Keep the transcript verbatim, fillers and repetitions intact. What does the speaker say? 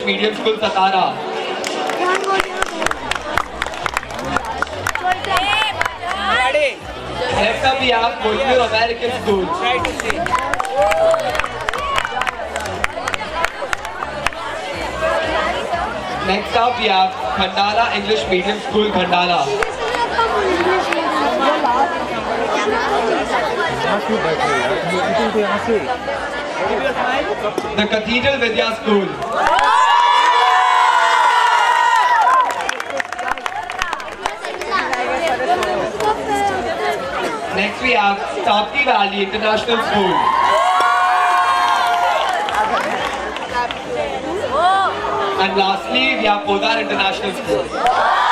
Medium School, Satara. Next up we have Koilur American School. Next up we have Khandala English Medium School, Khandala. The Cathedral Vidya School. Next we have Tapti Valley International School. And lastly we have Podar International School.